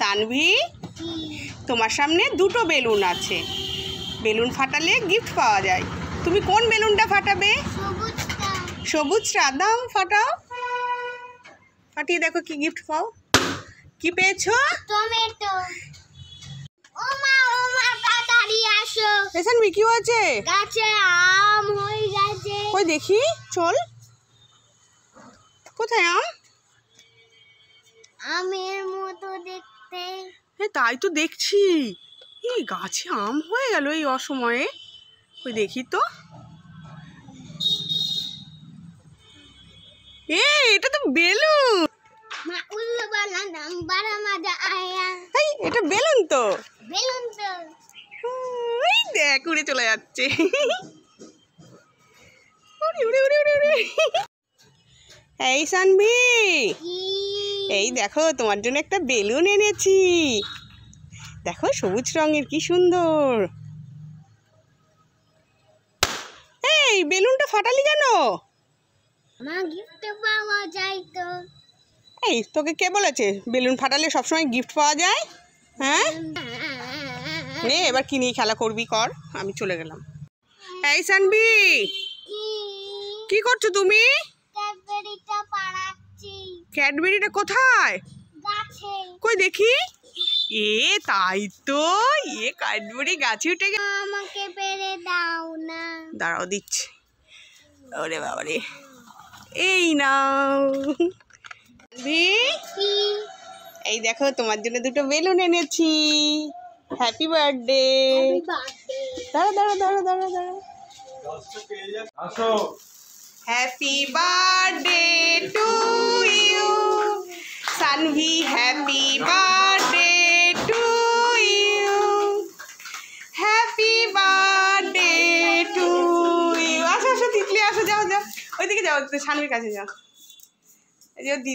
সানভি, তোমার সামনে দুটো বেলুন আছে। বেলুন ফাটালে গিফট পাওয়া যায়। তুমি কোন বেলুনটা ফাটাবে? সবুজটা। দাও, ফাটাও। ফাটিয়ে দেখো কি গিফট পাও। কি পেয়েছো? টমেটো। ও মা তাড়াতাড়ি আসো। সানভি, কি হয়েছে? গাছে আম হয়ে গেছে। কই দেখি, চল। কোথায় আম? আমের মতো দেখতে। হ্যাঁ, তাই তো দেখছি। এই গাছে আম হয়ে গেল এই অসময়ে। কই দেখি তো। এটা তো বেলুন। মা উল্লু বালা নাম বড় মজা আয়া। এই এটা বেলুন তো। বেলুন তো। এই দেখ, উড়ে চলে যাচ্ছে। উড়ে উড়ে উড়ে উড়ে। এই সানভি, এই দেখো তোমার জন্য একটা বেলুন এনেছি। দেখো সবুজ রঙের, কি সুন্দর। এই বেলুনটা ফাটালি কেন? মা গিফট পাওয়া যায় তো। এই তোকে কে বলেছে বেলুন ফাটালে সবসময় গিফট পাওয়া যায়? হ্যাঁ, নে এবার কি নিয়ে খেলা করবি কর, আমি চলে গেলাম। এই সানভি, কি করছো তুমি? ক্যাডবেরিটা পাড়াচ্ছি। ক্যাডবেরিটা কোথায়? গাছে। কই দেখি। তাই তো, ক্যাডবেরি গাছে উঠে গেছে। আমাকে পেরে দাও না। দাঁড়াও, দিচ্ছি। ওরে বাবারে, এই নাও। এই দেখো তোমার জন্য দুটো বেলুন এনেছি। Happy birthday. দাঁড়া দাঁড়া দাঁড়া দাঁড়া দাঁড়া। Happy birthday to you Sanvi, happy birthday to you, happy birthday to you. আসো আসো তিতলি, আসো, যাও যাও, ওইদিকে যাও, সানভির কাছে যাও। এই যে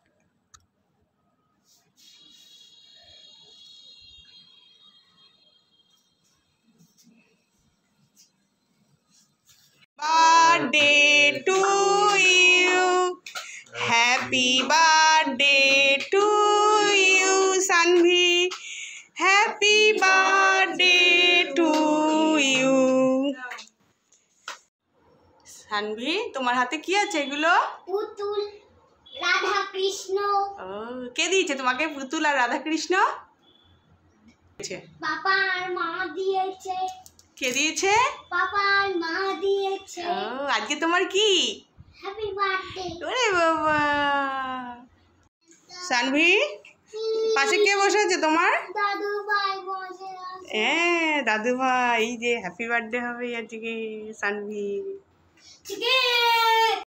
birthday to you, happy birthday to you Sanvi, happy birthday to you। Sanvi, তোমার হাতে কি আছে এগুলো? পুতুল, রাধা কৃষ্ণ। কে দিয়েছে তোমাকে পুতুল আর রাধা কৃষ্ণ? বাবা আর মা দিয়েছে। কে দিয়েছে? বাবা আর মা দিয়েছে। আজকে তোমার কি? Happy birthday. ওরে বাবা। সানভি, পাশে কে বসে আছে তোমার? দাদু ভাই বসে আছে। হ্যাঁ, দাদু ভাই। এই যে হ্যাপি বার্থডে হবে আজকে সানভি।